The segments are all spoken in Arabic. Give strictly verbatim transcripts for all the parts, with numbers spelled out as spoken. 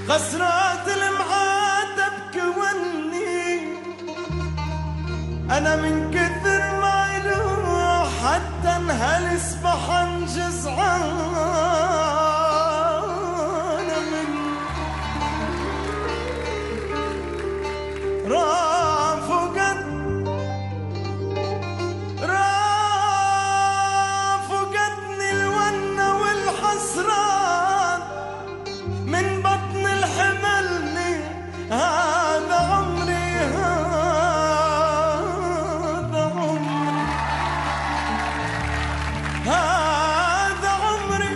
غسرات المعاد ابكي وني، انا من كثر ما يلوح حتى انهلس بحنجز عانا من رافقت رافقتني الونة والحسرات من بطن الحملني، هذا عمري هذا عمري هذا عمري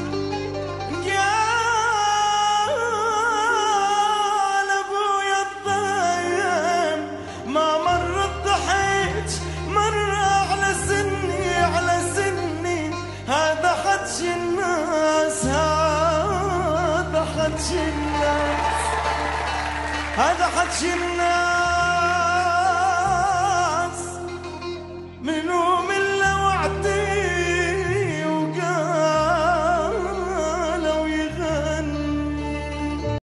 قال ابويا الطيب ما مرت ضحيت مرة على سني على سني، هذا حكي الناس هذا حكي الناس هذا حكي الناس